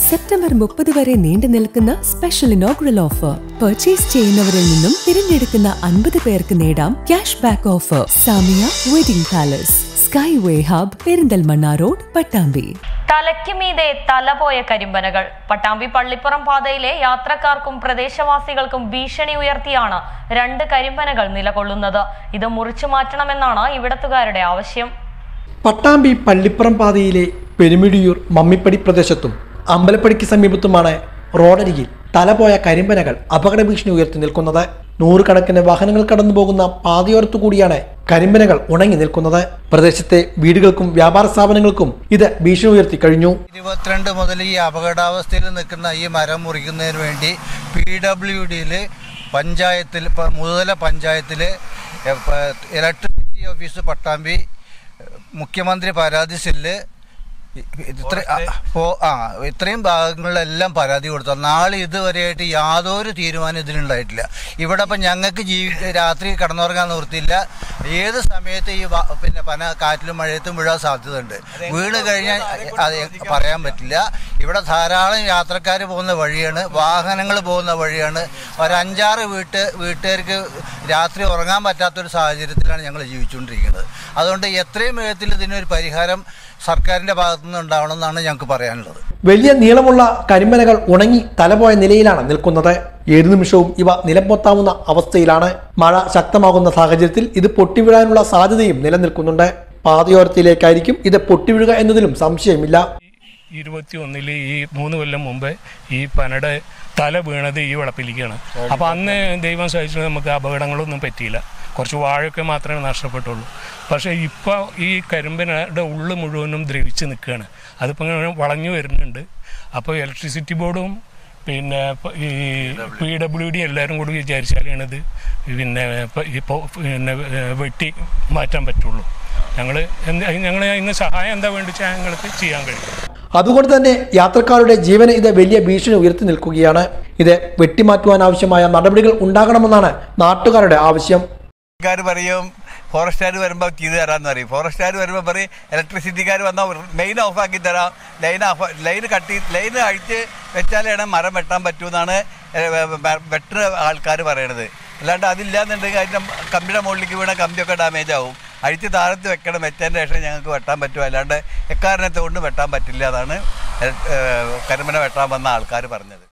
September 30 വരെ നീണ്ടു നിൽക്കുന്ന സ്പെഷ്യൽ ഇനോഗ്രൽ ഓഫർ. പർച്ചേസ് ചെയ്യുന്നവരിൽ നിന്നും തിരഞ്ഞെടുക്കുന്ന 50 പേർക്ക് നേടാം cashback offer. Samiya wedding palace, skyway hub, Perinthalmanna road, Pattambi. തലയ്ക്ക് മീതെ തലപോയ കരിമ്പനകൾ. പട്ടാമ്പി പള്ളിപ്പുറം പാതയിലെ യാത്രക്കാർക്കും പ്രദേശവാസികൾക്കും ഭീഷണി ഉയർത്തിയാണ് 2 കരിമ്പനകൾ നിലകൊള്ളുന്നത്. ഇത് മുറിച്ചു മാറ്റണമെന്നാണ് ഇവിടത്തുകാരുടെ ആവശ്യം. പട്ടാമ്പി പള്ളിപ്പുറം പാതയിലെ പെരുമിടിയൂർ മമ്മിപ്പടി പ്രദേശത്തും അമ്പലപ്പടിക്ക് സമീപത്തുമാണ് റോഡരികിൽ തലപോയ കരിമ്പനകൾ അപകട ഭീഷണി ഉയർത്തി നിൽക്കുന്നത്. നൂറുകണക്കിന് വാഹനങ്ങൾ കടന്നു പോകുന്ന പാതയോരത്തു കൂടിയാണ് കരിമ്പനകൾ ഉണങ്ങി നിൽക്കുന്നത്. പ്രദേശത്തെ വീടുകൾക്കും വ്യാപാര സ്ഥാപനങ്ങൾക്കും ഇത് ഭീഷണി ഉയർത്തി കഴിഞ്ഞു. 22 മുതൽ ഈ അപകടാവസ്ഥയിൽ നിൽക്കുന്ന ഈ മരം മുറിക്കുന്നതിന് വേണ്ടി PWDയിൽ പഞ്ചായത്തിൽ മുതല പഞ്ചായത്തിൽ ഇലക്ട്രിസിറ്റി ഓഫീസ് പട്ടാമ്പി മുഖ്യമന്ത്രി പരാതി സെല്ല് ഇത്രയും ഭാഗങ്ങളിലെല്ലാം പരാതി കൊടുത്തു. നാളെ ഇതുവരെയായിട്ട് യാതൊരു തീരുമാനം ഇതിനുണ്ടായിട്ടില്ല. ഇവിടെ ഇപ്പം ഞങ്ങൾക്ക് രാത്രി കടന്നുറങ്ങാൻ നിവൃത്തിയില്ല. ഏത് സമയത്ത് ഈ പന കാറ്റിലും മഴയത്തും വീഴാൻ സാധ്യതയുണ്ട്. വീണ് കഴിഞ്ഞാൽ അത് പറയാൻ പറ്റില്ല. ഇവിടെ ധാരാളം യാത്രക്കാർ പോകുന്ന വഴിയാണ്, വാഹനങ്ങൾ പോകുന്ന വഴിയാണ്. ഒരു 5-6 വീട്ടുകാർക്ക് രാത്രി ഉറങ്ങാൻ പറ്റാത്തൊരു സാഹചര്യത്തിലാണ് ഞങ്ങൾ ജീവിച്ചുകൊണ്ടിരിക്കുന്നത്. അതുകൊണ്ട് എത്രയും വേഗത്തിൽ ഇതിനൊരു പരിഹാരം സർക്കാരിന്റെ ഭാഗത്തുനിന്ന് ഉണ്ടാവണമെന്നാണ് ഞങ്ങൾക്ക് പറയാനുള്ളത്. വലിയ നീളമുള്ള കരിമ്പനകൾ ഉണങ്ങി തലപോയ നിലയിലാണ് നിൽക്കുന്നത്. ഏതു നിമിഷവും ഇവ നിലംപൊത്താവുന്ന അവസ്ഥയിലാണ്. മഴ ശക്തമാകുന്ന സാഹചര്യത്തിൽ ഇത് പൊട്ടിവീഴാനുള്ള സാധ്യതയും നിലനിൽക്കുന്നുണ്ട്. പാതയോരത്തിലേക്കായിരിക്കും ഇത് പൊട്ടിവീഴുക എന്നതിലും സംശയമില്ല. 21 ഈ 3 കൊല്ലം മുമ്പ് ഈ പനയുടെ തല വീണത് ഈ വളപ്പിലേക്കാണ്. അപ്പം അന്ന് ദൈവം സഹിച്ചത് നമുക്ക് അപകടങ്ങളൊന്നും പറ്റിയില്ല. കുറച്ച് വാഴയൊക്കെ മാത്രമേ നഷ്ടപ്പെട്ടുള്ളൂ. പക്ഷേ ഇപ്പോൾ ഈ കരിമ്പനയുടെ ഉള്ളു മുഴുവനും ദ്രവിച്ച് നിൽക്കുകയാണ്. അതിപ്പോൾ വളഞ്ഞു വരുന്നുണ്ട്. അപ്പോൾ ഇലക്ട്രിസിറ്റി ബോർഡും പിന്നെ ഈ PWD എല്ലാവരും കൂടി വിചാരിച്ചാലാണിത് ഇപ്പോൾ വെട്ടി മാറ്റാൻ പറ്റുള്ളൂ. ഞങ്ങൾ ഇന്ന് സഹായം എന്താ വേണ്ടിച്ചാൽ ഞങ്ങൾക്ക് ചെയ്യാൻ കഴിയും. അതുകൊണ്ട് തന്നെ യാത്രക്കാരുടെ ജീവന് ഇത് വലിയ ഭീഷണി ഉയർത്തി നിൽക്കുകയാണ്. ഇത് വെട്ടിമാറ്റുവാൻ ആവശ്യമായ നടപടികൾ ഉണ്ടാകണമെന്നാണ് നാട്ടുകാരുടെ ആവശ്യം. പറയും ഫോറസ്റ്റുകാർ വരുമ്പോൾ ചെയ്തു തരാമെന്ന് പറയും. ഫോറസ്റ്റുകാർ വരുമ്പോൾ പറയും ഇലക്ട്രിസിറ്റിക്കാർ വന്നാൽ മെയിൻ ഓഫാക്കി തരാം, ലൈൻ അഴിച്ച് വെച്ചാലാണ് മരം വെട്ടാൻ പറ്റുമെന്നാണ് വെട്ടുന്ന ആൾക്കാർ പറയണത്. അല്ലാണ്ട് അതില്ലാന്നുണ്ടെങ്കിൽ അതിൻ്റെ കമ്പിയുടെ മുകളിലേക്ക് വീണ കമ്പിയൊക്കെ ഡാമേജ് ആവും. അഴിച്ച് താഴത്ത് വെക്കണം, വെച്ചതിൻ്റെ ശേഷം ഞങ്ങൾക്ക് വെട്ടാൻ പറ്റും. അല്ലാണ്ട് എക്കാരണത്തെ കൊണ്ട് വെട്ടാൻ പറ്റില്ല. അതാണ് കരിമ്പന വെട്ടാൻ വന്ന ആൾക്കാർ പറഞ്ഞത്.